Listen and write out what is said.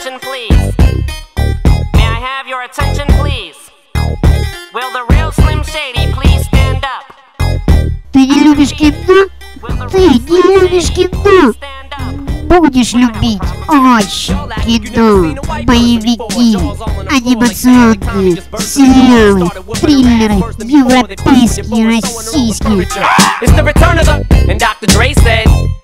attention, please? May I have your attention, please? Will the real Slim Shady please stand up? Ты не любишь кино? Ты не любишь кино? Будешь любить очень кино, боевики, анимационные, сериалы, триллеры, европейские, российские. It's the return of the, and Dr. Dre said